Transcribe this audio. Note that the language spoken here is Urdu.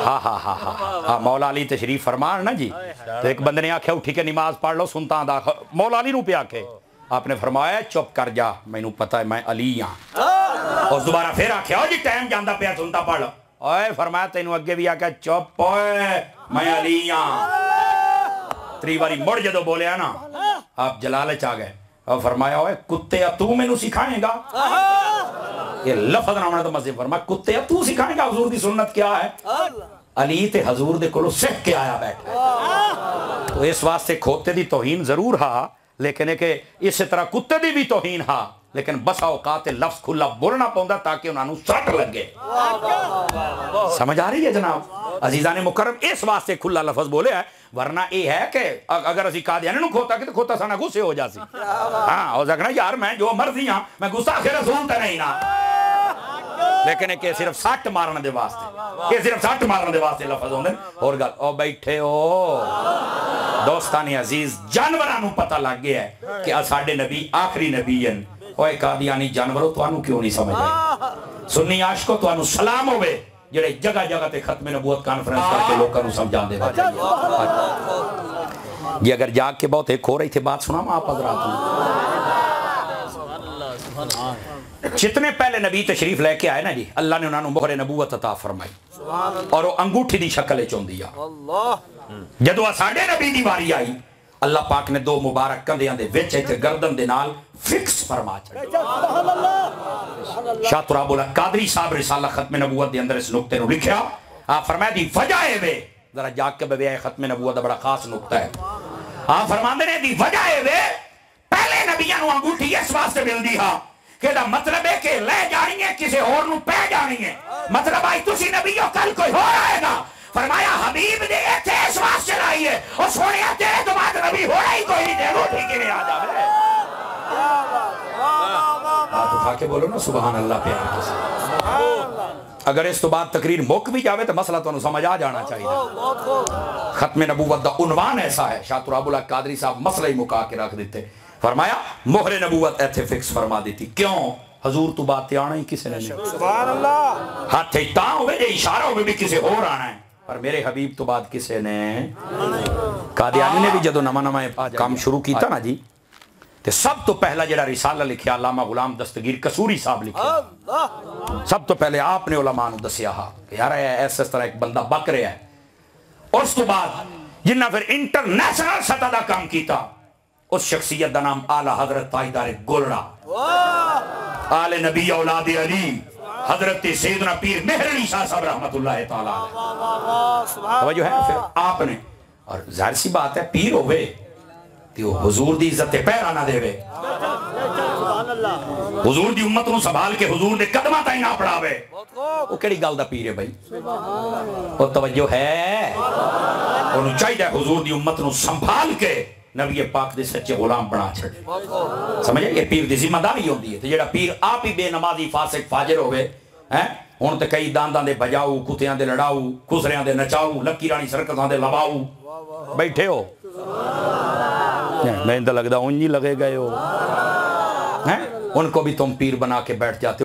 ہاں ہاں ہاں ہاں مولا علی تشریف فرمان نا جی. تو ایک بندے نے آکھیا اٹھی کے نماز پڑھ لو سنتا دا مولا علی نو پہ آکھے آپ نے فرمایا چپ کر جا مینوں پتہ ہے میں علی ہاں. اور دوبارہ پھر آکھیا جی ٹائم جاندا پیا سنتا پڑھ لو. اوئے فرمایا تینوں اگے بھی آکھیا چپ اوئے میں علی ہاں. تری باری مڑ جدو بولیا نا آپ جلالچ آ گئے اور فرمایا اوئے کتے تو مینوں سکھائیں گا. یہ لفظ نہ ہونا تو مزے فرمایا کتے تو سکھائیں گا حضور دی سنت کیا ہے. علی تے حضور دے کولو سکھ کے آیا بیٹھا. تو اس واسطے کھوتے دی توہین ضرور ہا لیکن ہے کہ اس طرح کتے دی بھی توہین ہا لیکن بسا اوقات لفظ کھلا بولنا پوندا تاکہ انہاں نوں سٹ لگے. سمجھ آ رہی ہے جناب عزیزان مکرم اس واسطے کھلا لفظ بولے ہے ورنہ یہ ہے کہ اگر اسی قادیانی نوں کھوتا کہ تو کھوتا سانا غصے ہو جاسی. ہاں ہو سکنا یار میں جو مرضی ہاں میں گستاخ رسول تے نہیں نا لیکن ہے کہ صرف سٹ مارن دے واسطے یہ صرف سٹ مارن دے واسطے لفظ ہوندے اور گل او بیٹھے ہو دوستانی عزیز جانوراں نوں پتہ لگ گیا ہے کہ ساڈے نبی آخری نبی ہیں. اوے قادیانی جانوروں توانوں کیوں نہیں سمجھ رہے. سنی عاشقوں توانوں سلام ہوئے جڑے جگہ جگہ تے ختم نبوت کانفرنس کر کے لوگوں سمجھان دے بجائے. یہ اگر جاگ کے بہت ایک ہو رہی تھی بات سنا میں آپ حضرات جتنے پہلے نبی تشریف لے کے آئے نا جی اللہ نے انہوں نے مہر نبوت عطا فرمائی اور وہ انگوٹھی دی شکل چون دیا. جدو ساڈے نبی دی واری آئی اللہ پاک نے دو مبارک کندیاں دے وچ تے گردن دے نال فکس فرما چھڑیا. شاہ تراب القادری صاحب رسالہ ختم نبوت دے اندر اس نقطے نو لکھیا آپ فرمایا دی وجہ ہے وے ذرا جاگ کے بے ختم نبوت دا بڑا خاص نقطہ ہے. آپ فرماندے نے دی وجہ ہے وے پہلے نبیاں نو انگوٹھی اس واسطے ملدی ہا کہ دا مطلب ہے کہ لے جانی ہے کسی اور نو پہ جانی ہے. مطلب آئی تسی نبیوں کل کوئی ہو آئے گا. فرمایا حبیب نے ایتھے اس واسطے چلائی ہے اور سونیا تیرے تو بعد نبی ہو رہی کوئی نہیں دے روٹھی کے لئے آجا بے. بات اٹھا کے بولو نا سبحان اللہ پیار کسی. اگر اس تو بعد تقریر موک بھی جاوے تو مسئلہ تو انہوں سمجھ آ جانا چاہیے. ختم نبوت دا عنوان ایسا ہے شاہ تراب القادری صاحب مسئلہ ہی مکا کے رکھ دیتے. فرمایا مہر نبوت ایتھے فکس فرما دیتی. کیوں حضور تو بات آنا ہی کسی نے نہیں. سبحان اللہ. ہاتھ تاں ہوئے جے اشارہ ہوئے بھی کسی اور آنا ہے پر میرے حبیب تو بات کسے نے. قادیانی نے بھی جدو نما نما کام شروع کیتا نا جی تے سب تو پہلا جڑا رسالہ لکھیا علامہ غلام دستگیر قصوری صاحب لکھیا. سب تو پہلے آپ نے علماء نو دسیا ہا کہ یار ایسا طرح ایک بندہ بک رہا ہے. اس تو بعد جنہ پھر انٹرنیشنل سطح دا کام کیتا اس شخصیت دا نام اعلی حضرت تاجدار گولڑا آل نبی اولاد علی حضرت سیدنا پیر مہر علی شاہ صاحب رحمت اللہ تعالیٰ. توجہ ہے پھر آپ نے اور ظاہر سی بات ہے پیر ہوئے تو حضور دی عزت پیرا نہ دے وے حضور دی امت نو سنبھال کے حضور نے قدمہ تائیں نہ پڑھاوے وہ کیڑی گل دا پیر ہے بھائی. وہ توجہ ہے انہوں چاہیے حضور دی امت نو سنبھال کے نبی پاک دے سچے غلام بنا چھڑے. سمجھے یہ پیر دی ذمہ داری ہوندی ہے. تو جڑا پیر آپ ہی بے نمازی فاسق فاجر ہوئے ہن تے کئی دانداں دے بجاؤ کتیاں دے لڑاؤ خسریاں دے نچاؤ لکی رانی سرکتاں دے لواؤ بیٹھے ہو. میں تو لگدا انجی لگے گئے ہو ان کو بھی تم پیر بنا کے بیٹھ جاتے